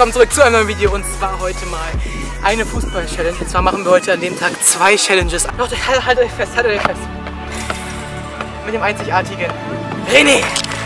willkommen zurück zu einem neuen Video und zwar heute mal eine Fußball-Challenge. Und zwar machen wir heute an dem Tag 2 Challenges. Leute, haltet euch fest, haltet euch fest. Mit dem einzigartigen René.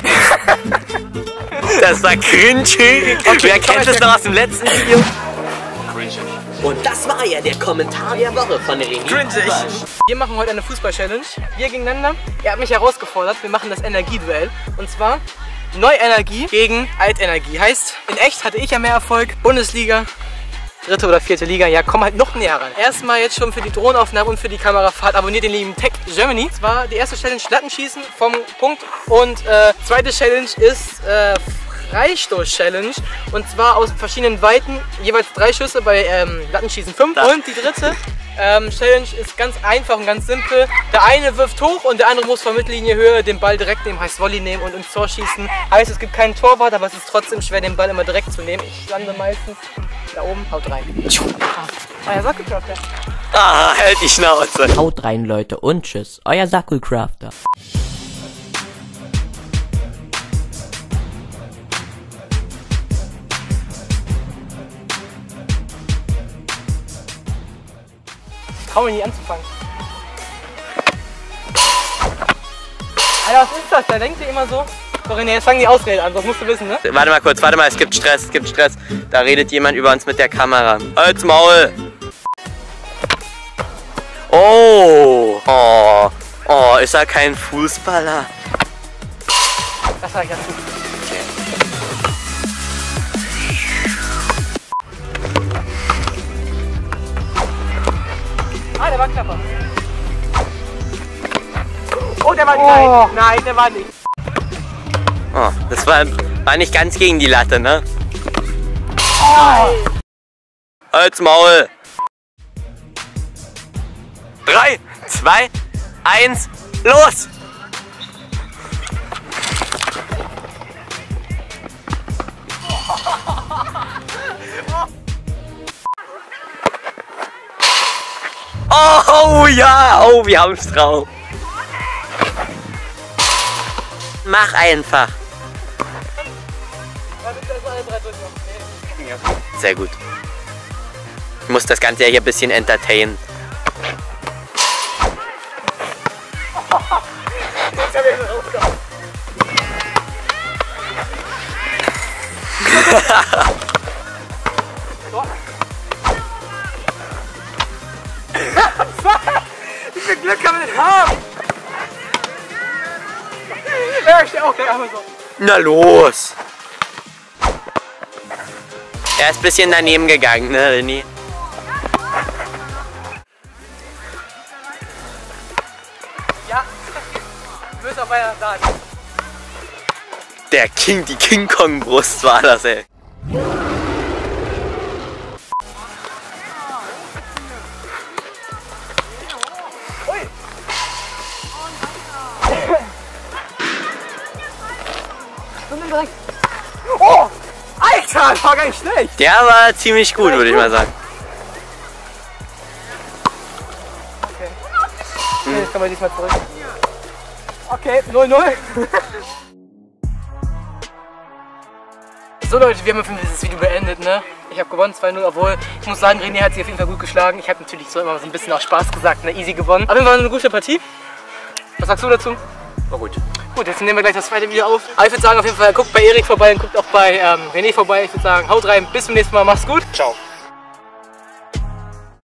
Das war cringe. Okay, wer kennt das noch aus dem letzten Video? Und das war ja der Kommentar der Woche von René. Cringe. Wir machen heute eine Fußball-Challenge. Wir gegeneinander. Er hat mich herausgefordert. Wir machen das Energieduell. Und zwar Neuenergie gegen Altenergie. Heißt, in echt hatte ich ja mehr Erfolg. Bundesliga, 3. oder 4. Liga. Ja, komm halt noch näher ran. Erstmal jetzt schon für die Drohnenaufnahme und für die Kamerafahrt abonniert den lieben Tech Germany. Das war die erste Challenge, Lattenschießen vom Punkt. Und zweite Challenge ist Freistoß-Challenge. Und zwar aus verschiedenen Weiten. Jeweils 3 Schüsse, bei Lattenschießen 5. Und die dritte Challenge ist ganz einfach und ganz simpel. Der eine wirft hoch und der andere muss von Mittellinie-Höhe den Ball direkt nehmen, heißt Volley nehmen und ins Tor schießen. Heißt, es gibt keinen Torwart, aber es ist trotzdem schwer, den Ball immer direkt zu nehmen. Ich lande meistens da oben, haut rein. Euer Sackelcrafter. Ah, halt die Schnauze. Haut rein, Leute, und tschüss. Euer Sackelcrafter. Ich trau mich nie anzufangen. Alter, was ist das? Da denkt ihr immer so. Sorry, nee, jetzt fangen die Ausreden an, das musst du wissen, ne? Warte mal kurz, warte mal, es gibt Stress, es gibt Stress. Da redet jemand über uns mit der Kamera. Halt's Maul! Oh! Oh! Oh, ist er kein Fußballer? Das sag ich dazu. Ah, der war knapper. Oh, der war nicht. Nein, der war nicht. Oh, das war nicht ganz gegen die Latte, ne? Oh. Halt's Maul! 3, 2, 1, los! Oh ja! Oh, wir haben's drauf! Mach einfach! Sehr gut. Ich muss das Ganze ja hier ein bisschen entertainen. Wie viel Glück kann man denn haben? Ja, ich stehe auch gleich einmal so. Na los! Er ist ein bisschen daneben gegangen, ne, René? Ja, du bist auf meiner Seite. Die King Kong Brust war das, ey. Ui. Direkt. Oh! Alter, das war gar nicht schlecht! Der war ziemlich gut, würde ich mal sagen. Okay. Okay, jetzt kommen wir diesmal zurück. Okay, 0-0. So Leute, wir haben auf jeden Fall dieses Video beendet, ne? Ich habe gewonnen 2-0, obwohl ich muss sagen, René hat sich auf jeden Fall gut geschlagen. Ich habe natürlich so immer so ein bisschen auch Spaß gesagt, ne? Easy gewonnen. Aber war eine gute Partie. Was sagst du dazu? War gut. Gut, jetzt nehmen wir gleich das zweite Video auf. Aber ich würde sagen, auf jeden Fall guckt bei Erik vorbei und guckt auch bei René vorbei. Ich würde sagen, haut rein, bis zum nächsten Mal, mach's gut. Ciao.